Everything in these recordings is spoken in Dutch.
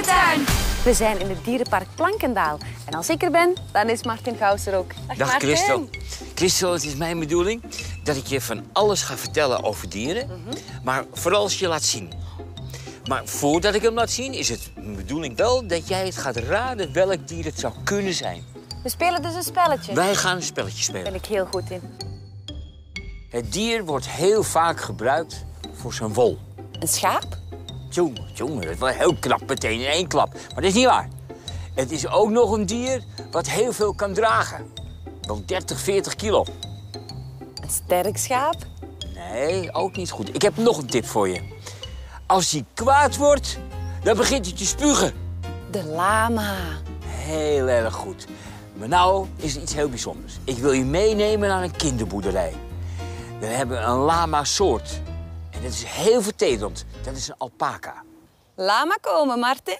dierentuin. We zijn in het dierenpark Plankendaal. En als ik er ben, dan is Martin Gauws er ook. Dag Martin. Christel. Christel, het is mijn bedoeling dat ik je van alles ga vertellen over dieren. Maar vooral als je laat zien. Maar voordat ik hem laat zien, is het mijn bedoeling wel dat jij het gaat raden welk dier het zou kunnen zijn. We spelen dus een spelletje. Wij gaan een spelletje Daar spelen. ben ik heel goed in. Het dier wordt heel vaak gebruikt voor zijn wol. Een schaap? Jongen, dat is wel heel knap meteen in één klap. Maar dat is niet waar. Het is ook nog een dier wat heel veel kan dragen. Wel 30, 40 kilo. Een sterk schaap? Nee, ook niet goed. Ik heb nog een tip voor je. Als hij kwaad wordt, dan begint hij te spugen. De lama. Heel erg goed. Maar nou is er iets heel bijzonders. Ik wil je meenemen naar een kinderboerderij. We hebben een lama-soort. En dat is heel vertederend. Dat is een alpaca. Lama komen, Martin.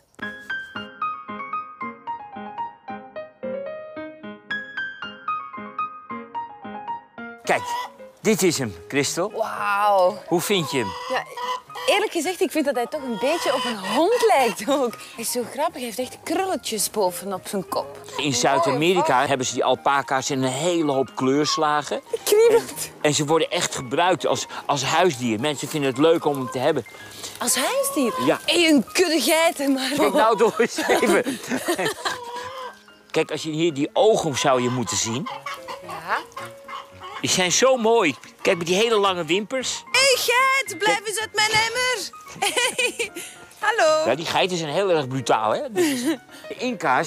Kijk, dit is hem, Christel. Wauw. Hoe vind je hem? Ja, eerlijk gezegd, ik vind dat hij toch een beetje op een hond lijkt ook. Hij is zo grappig, hij heeft echt krulletjes bovenop zijn kop. In Zuid-Amerika hebben ze die alpaca's in een hele hoop kleurslagen. Kriebelt. En ze worden echt gebruikt als huisdier. Mensen vinden het leuk om hem te hebben. Als huisdier? Ja. Hey, een kudde geiten, maar... Kijk nou toch eens even. Kijk, als je hier die ogen zou je moeten zien. Ja? Die zijn zo mooi. Kijk, met die hele lange wimpers. Hey, geit, blijf eens uit mijn emmer. Hey, hallo. Ja, die geiten zijn heel erg brutaal, hè? De Inca's.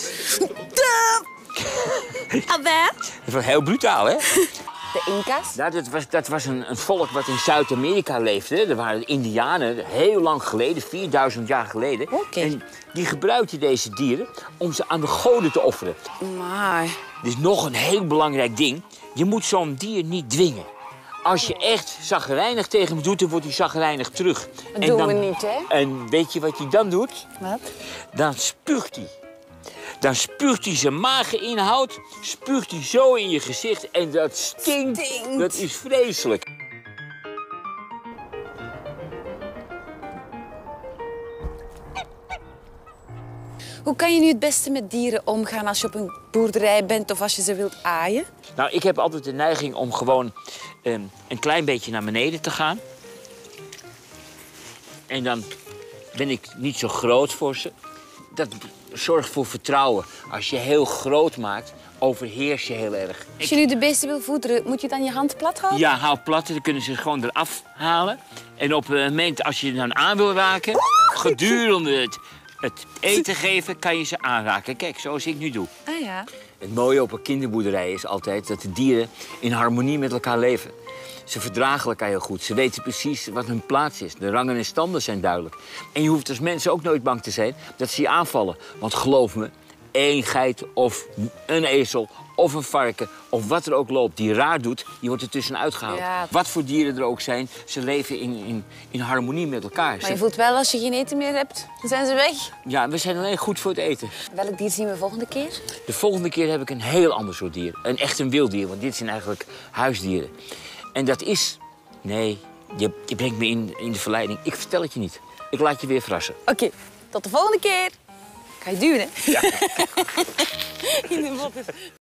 Alweer? Dat is wel heel brutaal, hè? De Inca's? Nou, dat was een volk wat in Zuid-Amerika leefde. Dat waren de Indianen, heel lang geleden, 4000 jaar geleden. Oké. En die gebruikten deze dieren om ze aan de goden te offeren. Maar... Er is nog een heel belangrijk ding. Je moet zo'n dier niet dwingen. Als je echt chagrijnig tegen hem doet, dan wordt hij chagrijnig terug. Dat doen we niet, hè? En weet je wat hij dan doet? Wat? Dan spuugt hij. Dan spuugt hij zijn mageninhoud, spuugt hij zo in je gezicht en dat stinkt. Stinkt. Dat is vreselijk. Hoe kan je nu het beste met dieren omgaan als je op een boerderij bent of als je ze wilt aaien? Nou, ik heb altijd de neiging om gewoon een klein beetje naar beneden te gaan. En dan ben ik niet zo groot voor ze. Dat zorgt voor vertrouwen. Als je heel groot maakt, overheers je heel erg. Als je nu de beesten wil voederen, moet je dan je hand plat houden? Ja, hou plat, dan kunnen ze gewoon eraf halen. En op het moment als je dan aan wil raken, gedurende het eten geven, kan je ze aanraken. Kijk, zoals ik nu doe. Ah ja. Het mooie op een kinderboerderij is altijd dat de dieren in harmonie met elkaar leven. Ze verdragen elkaar heel goed. Ze weten precies wat hun plaats is. De rangen en standen zijn duidelijk. En je hoeft als mensen ook nooit bang te zijn dat ze je aanvallen. Want geloof me, één geit of een ezel of een varken of wat er ook loopt die raar doet, die wordt er tussenuit gehaald. Ja. Wat voor dieren er ook zijn, ze leven in harmonie met elkaar. Maar je voelt wel, als je geen eten meer hebt, dan zijn ze weg. Ja, we zijn alleen goed voor het eten. Welk dier zien we volgende keer? De volgende keer heb ik een heel ander soort dier. Echt een wild dier, want dit zijn eigenlijk huisdieren. En dat is... Nee, je brengt me in de verleiding. Ik vertel het je niet. Ik laat je weer verrassen. Oké, tot de volgende keer. Ga je duwen, hè? Ja. In de modder.